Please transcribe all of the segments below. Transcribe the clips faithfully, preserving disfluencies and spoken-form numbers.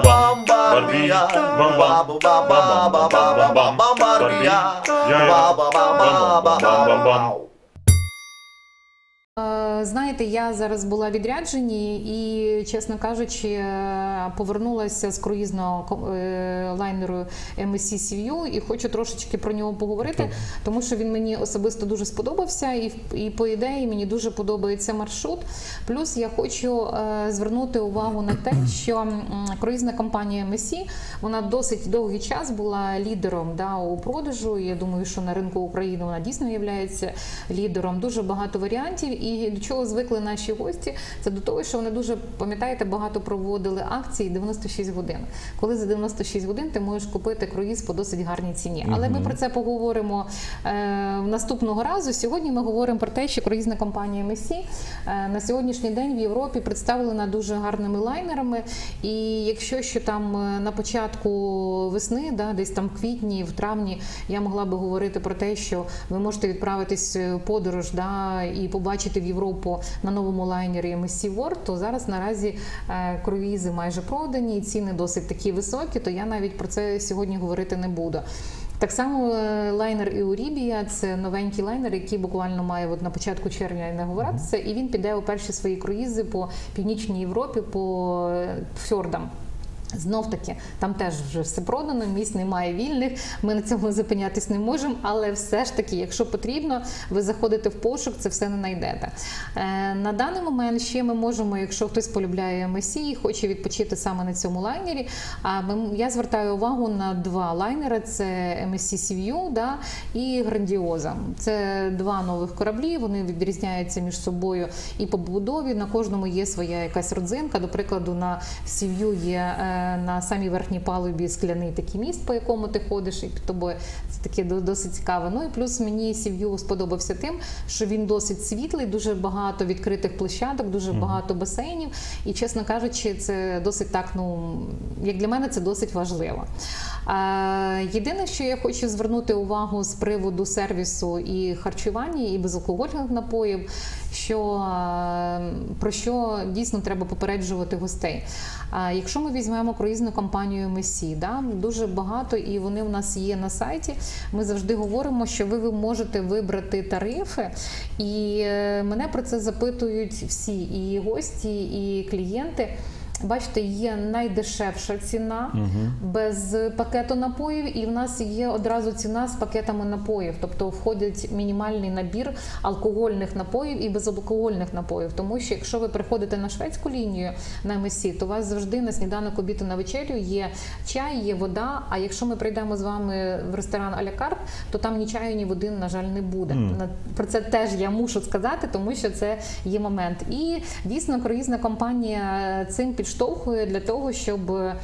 Бомбардія, бомбардія, Знаєте, я зараз була в відрядженні і, чесно кажучи, повернулася з круїзного лайнеру ем ес сі Sea-View і хочу трошечки про нього поговорити, тому що він мені особисто дуже сподобався і, і по ідеї мені дуже подобається маршрут. Плюс я хочу звернути увагу на те, що круїзна компанія ем ес сі, вона досить довгий час була лідером да, у продажу. Я думаю, що на ринку України вона дійсно є лідером. Дуже багато варіантів. І до чого звикли наші гості, це до того, що вони дуже, пам'ятаєте, багато проводили акції дев'яносто шість годин. Коли за дев'яносто шість годин ти можеш купити круїз по досить гарній ціні. Але ми про це поговоримо е, наступного разу. Сьогодні ми говоримо про те, що круїзна компанія ем ес сі е, на сьогоднішній день в Європі представлена дуже гарними лайнерами. І якщо що там на початку весни, да, десь там в квітні, в травні, я могла би говорити про те, що ви можете відправитись в подорож да, і побачити в Європу на новому лайнері ем ес сі World, то зараз наразі е, круїзи майже продані, ціни досить такі високі, то я навіть про це сьогодні говорити не буду. Так само лайнер Euribia – це новенький лайнер, який буквально має от на початку червня інаугуруватися, і він піде у перші свої круїзи по Північній Європі, по фьордам. Знов-таки, там теж вже все продано, місць немає вільних, ми на цьому зупинятись не можемо, але все ж таки, якщо потрібно, ви заходите в пошук, це все не знайдете. Е, на даний момент ще ми можемо, якщо хтось полюбляє ем ес сі і хоче відпочити саме на цьому лайнері, а ми, я звертаю увагу на два лайнери, це ем ес сі Sea-View да, і Grandiosa. Це два нових кораблі, вони відрізняються між собою і по побудові, на кожному є своя якась родзинка, до прикладу, на Sea-View є е, на самій верхній палубі скляний такий міст, по якому ти ходиш, і під тобою це таке досить цікаво. Ну і плюс мені Sea-View сподобався тим, що він досить світлий, дуже багато відкритих площадок, дуже багато басейнів, і, чесно кажучи, це досить так, ну, як для мене, це досить важливо. Єдине, що я хочу звернути увагу з приводу сервісу і харчування, і безалкогольних напоїв, що, про що дійсно треба попереджувати гостей. Якщо ми візьмемо круїзну компанію ем ес сі, да, дуже багато, і вони в нас є на сайті, ми завжди говоримо, що ви, ви можете вибрати тарифи, і мене про це запитують всі, і гості, і клієнти. Бачите, є найдешевша ціна угу. без пакету напоїв, і в нас є одразу ціна з пакетами напоїв. Тобто входить мінімальний набір алкогольних напоїв і безалкогольних напоїв. Тому що якщо ви приходите на шведську лінію на ем ес сі, то у вас завжди на сніданок, обід і на вечерю є чай, є вода. А якщо ми прийдемо з вами в ресторан а-ля карт, то там ні чаю, ні води, на жаль, не буде. Mm. Про це теж я мушу сказати, тому що це є момент. І дійсно круїзна компанія цим підштовхує для того, щоб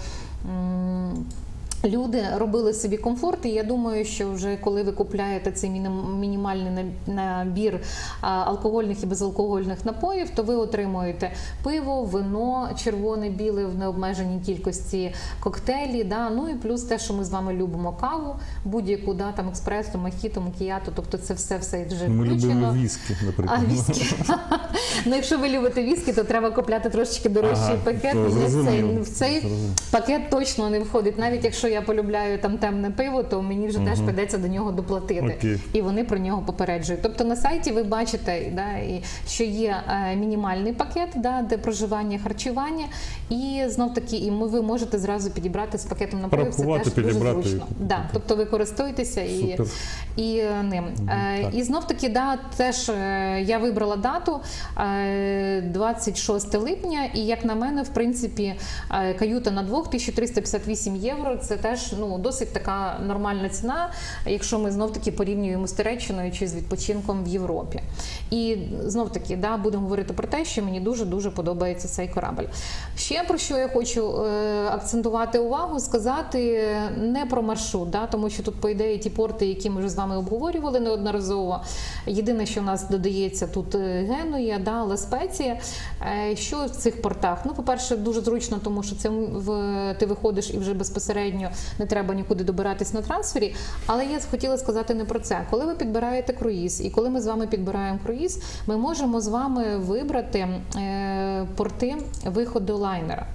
люди робили собі комфорт, і я думаю, що вже коли ви купляєте цей мінімальний набір алкогольних і безалкогольних напоїв, то ви отримуєте пиво, вино, червоне, біле в необмеженій кількості, коктейлі, да? Ну і плюс те, що ми з вами любимо каву, будь-яку, да, там експресо, мохіто, макіято, тобто це все все вже ми включено. Ми любимо віскі, наприклад. А, віскі. Ну, якщо ви любите віскі, то треба купляти трошечки дорожчий ага, пакет. В цей, в цей пакет точно не входить, навіть якщо я полюбляю там темне пиво, то мені вже угу. теж прийдеться до нього доплатити. Окей. І вони про нього попереджують. Тобто на сайті ви бачите, да, що є е, мінімальний пакет, да, де проживання, харчування, і знов-таки і ви можете зразу підібрати з пакетом напоїв, це теж дуже зручно. Да, тобто ви користуєтеся і, і ним. Е, і знов-таки, да, теж е, я вибрала дату е, двадцять шосте липня, і як на мене, в принципі, е, каюта на двох тисяча триста п'ятдесят вісім євро, це теж ну, досить така нормальна ціна, якщо ми знов-таки порівнюємо з Туреччиною чи з відпочинком в Європі. І знов-таки, да, будемо говорити про те, що мені дуже-дуже подобається цей корабль. Ще про що я хочу е, акцентувати увагу, сказати не про маршрут, да, тому що тут, по ідеї, ті порти, які ми вже з вами обговорювали неодноразово. Єдине, що в нас додається тут Генуя, да, Ла Спеція. Е, що в цих портах? Ну, по-перше, дуже зручно, тому що це в, ти виходиш і вже безпосередньо не треба нікуди добиратись на трансфері, але я хотіла сказати не про це. Коли ви підбираєте круїз, і коли ми з вами підбираємо круїз, ми можемо з вами вибрати е, порти виходу лайнера.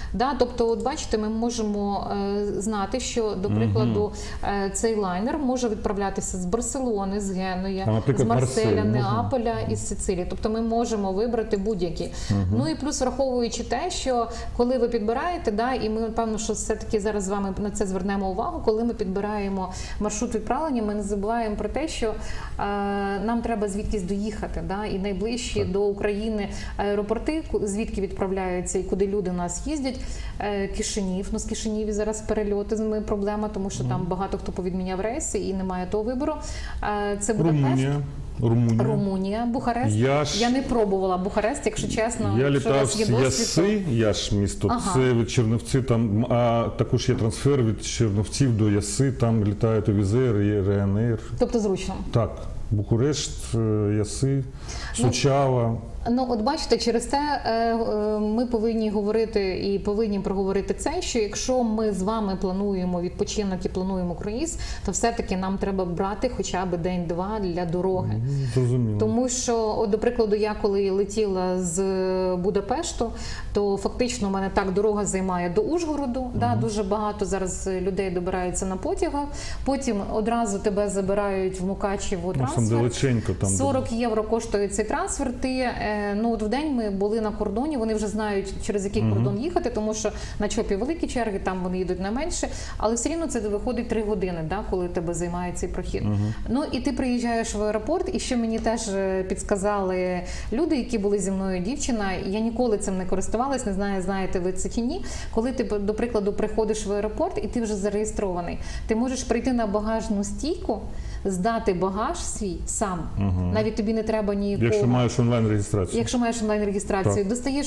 Да? Тобто, от бачите, ми можемо е, знати, що, до прикладу, е, цей лайнер може відправлятися з Барселони, з Генуї, А, наприклад, з Марселя, Марсель можна? Неаполя і з Сицилії. Тобто ми можемо вибрати будь-які. Ну і плюс враховуючи те, що коли ви підбираєте, да, і ми, напевно, що все-таки зараз з вами на це звернемо увагу, коли ми підбираємо маршрут відправлення, ми не забуваємо про те, що е, нам треба звідкись доїхати. Да, і найближчі до України аеропорти, ку- звідки відправляються і куди люди у нас їздять. Е, Кишинів, ну з Кишиніві зараз перельоти з ми проблема, тому що там багато хто повідміняв рейси і немає того вибору. Е, Це Будапешт. Румунія. Румунія. Румунія, Бухарест. Я ж- Я не пробувала Бухарест, якщо чесно. Я якщо у літав вас є з досвід, Яси, я ж місто, Ага. це від Чернівців, там, а також є трансфер від Чернівців до Яси, там літають Візер і Ryanair. то- Тобто зручно. Так, Бухарешт, е, Яси, Сучава. Ну, от бачите, через те е, е, ми повинні говорити і повинні проговорити це, що якщо ми з вами плануємо відпочинок і плануємо круїз, то все-таки нам треба брати хоча б день-два для дороги. Зрозуміло. Тому що, от, до прикладу, я коли летіла з Будапешту, то фактично у мене так дорога займає до Ужгороду. Да, дуже багато зараз людей добираються на потягах. Потім одразу тебе забирають в Мукачево Ну, там трансфер. далеченько. Там сорок євро коштує цей трансфер. Ти, е, ну, от в день ми були на кордоні, вони вже знають, через який кордон їхати, тому що на ЧОПі великі черги, там вони їдуть на менше, але все рівно це виходить три години, да, коли тебе займає цей прохід. Ну і ти приїжджаєш в аеропорт, і що мені теж е, підсказали люди, які були зі мною, дівчина, я ніколи цим не користувалась, не знаю, знаєте ви це чи ні. Коли ти, до прикладу, приходиш в аеропорт і ти вже зареєстрований, ти можеш прийти на багажну стійку, здати багаж свій сам. Навіть тобі не треба ніякого. Якщо маєш онлайн-реєстрацію. Якщо маєш онлайн-реєстрацію, Так. достаєш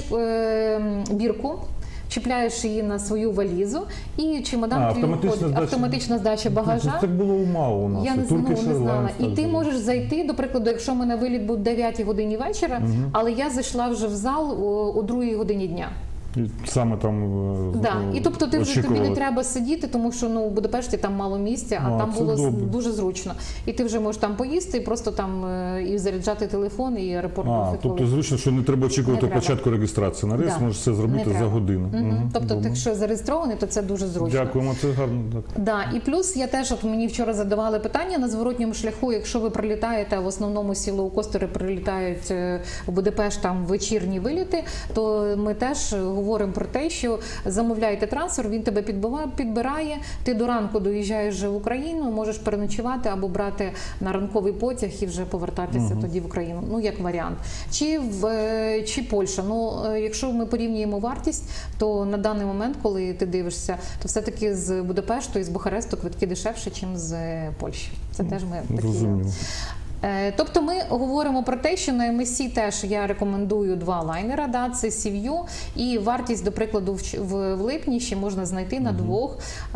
е, бірку, чіпляєш її на свою валізу і чемодан А, твій автоматична виходить. здача. Автоматична здача багажа. Так було у МАУ у нас. Я не, і знаю, Turkish не знала. Airlines І так ти було. можеш зайти, до прикладу, якщо в мене виліт був дев'ятій годині вечора, але я зайшла вже в зал о, о другій годині дня. І саме там е, Да. І тобто ти вже тобі не очікували. треба сидіти, тому що ну, в Будапешті там мало місця, а, А, там це було добре. дуже зручно. І ти вже можеш там поїсти, і просто там е, і заряджати телефон, і аеропорт. А, досить тобто великий. зручно, що не треба очікувати Не треба. початку реєстрації. На рейс Да. можеш все Не зробити за треба. годину. Мгм. Мгм. Тобто, Добре. ти, якщо зареєстрований, то це дуже зручно. Дякуємо, це гарно. Так. Да, і плюс я теж, от мені вчора задавали питання на зворотньому шляху, якщо ви прилітаєте, а в основному сі лоукостери прилітають е, в Будапешт, там вечірні виліти, то ми теж говоримо про те, що замовляєте трансфер, він тебе підбиває, підбирає, ти до ранку доїжджаєш вже в Україну, можеш переночувати або брати на ранковий потяг і вже повертатися тоді в Україну, ну як варіант. Чи, в, е, чи Польща, ну е, якщо ми порівнюємо вартість, то на даний момент, коли ти дивишся, то все-таки з Будапешту і з Бухаресту квитки дешевше, ніж з Польщі. Це теж ми такі. Зрозуміло. Е, Тобто ми говоримо про те, що на ем ес сі теж я рекомендую два лайнера, да, це сі в'ю, і вартість, до прикладу, в, ч- в, в липні ще можна знайти на двох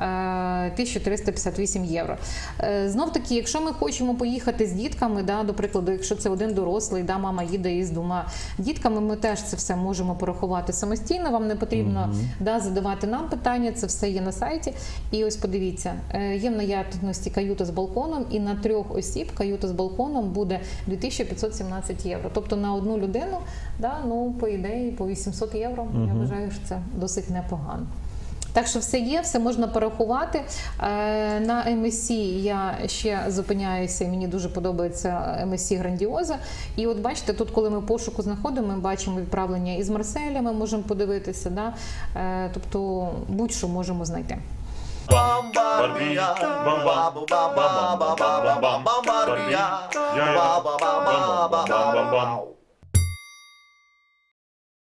е, тисячу триста п'ятдесят вісім євро. Е, Знов таки, якщо ми хочемо поїхати з дітками, да, до прикладу, якщо це один дорослий, да, мама їде із двома дітками, ми теж це все можемо порахувати самостійно, вам не потрібно да, задавати нам питання, це все є на сайті. І ось подивіться, е, є в наявності каюта з балконом, і на трьох осіб каюта з балконом буде дві тисячі п'ятсот сімнадцять євро. Тобто на одну людину, да, ну, по ідеї, по вісімсот євро, я вважаю, що це досить непогано. Так що все є, все можна порахувати. Е, На ем ес сі я ще зупиняюся, і мені дуже подобається ем ес сі Грандіоза. І от бачите, тут, коли ми пошуку знаходимо, ми бачимо відправлення із Марселя, ми можемо подивитися, да? Е, тобто будь-що можемо знайти. Barbia, ba ba ba ba ba ba ba ba ba Barbia, ba ba ba ba ba ba ba.